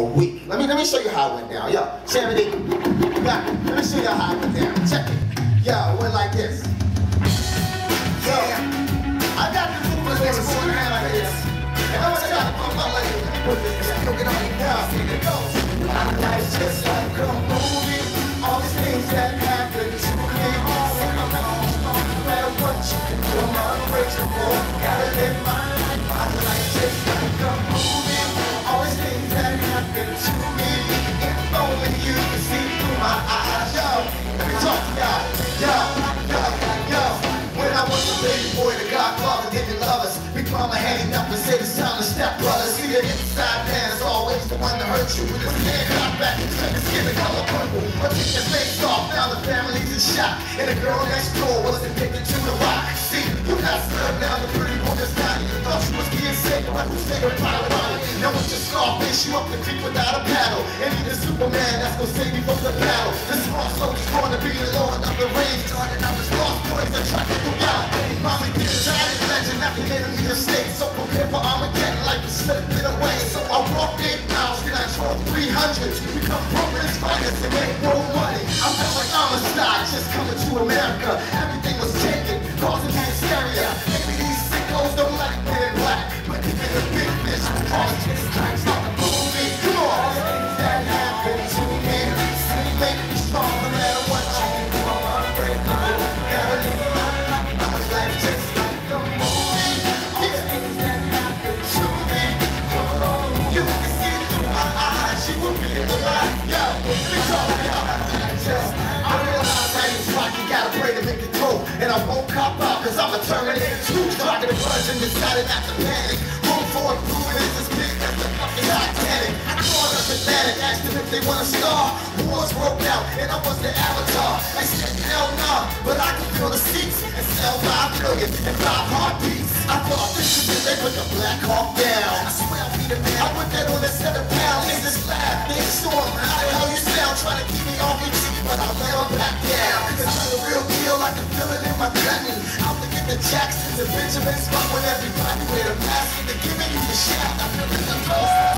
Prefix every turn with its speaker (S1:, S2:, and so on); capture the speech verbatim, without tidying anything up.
S1: a week. Let me let me show you how it went down. Yo, Sammy D, you got it. Let me show you how it went down. Check it. Yo, it went like this. Yo, I got the movement on the phone hand like this. And I'm gonna try to pump my leg. Put this cooking on you now. See it goes. My life's just like a movie. All these things that happen to me. No matter what you can do, I'm unbreakable. Gotta live my life. My life's just like a movie. All these things that happen to me. If only you can see through my eyes. Yo, let me talk to y'all. Yo, yo, yo. When I was a baby boy, the godfather didn't love us. Big mama hanging up and said it's time to step brothers. See the inside man is always the one to hurt you. With his hand cut back, his skin the color purple. But take your face off, now the family's in shock. And the girl next door wasn't picking to the rock. See, you got served now, the pretty boy just got it. Thought you was being sick, but who's favorite pilot on it? Now with your scarface, you up the creek without a paddle. And even Superman, that's gonna save me from the battle. The small soldier's gonna be the lord of the range. Starting out his lost boys, attracted to y'all. Mommy did a giant legend after enemy mistake. So prepare for Armageddon like we slipped it away. So I walked eight miles, then I drove three hundred. Become Brooklyn's finest and make more money. I felt like Amistad just coming to America. Everything was taken, causing me hysteria. Maybe these sickos don't like being black, but they get a big fish from politics. Times like a movie. Come on, all the things that happen to me. See, make me strong no matter what you do. I'm unbreakable. Gotta live my life. My life just like a movie. All the things that happen to me. You can see through my eyes. You will be in the light. Yo, let me talk to y'all. Just, I realize I ain't rock. You gotta pray to make it go. And I won't cop out, cause I'm a Terminator too. Started to budge and decided not to panic. Room for improvement is as big as the fucking Titanic. I called up Atlantic, asked them if they want to star. Wars broke out, and I was the avatar. I said, hell nah, but I can fill the seats and sell five billion and five heartbeats. I thought this is it, they put the Black Hawk down. I swear I'll be the man. I put that on a set of pounds. In this lab, they storm. How the hell you sound? Trying to keep me off your teeth, but I'll never back down. Cause I'm the real deal, I can feel it in my gunny. Out to get the Jacksons and Benjamins, but when everybody wear a mask, they're giving you the shot. I feel it in the most.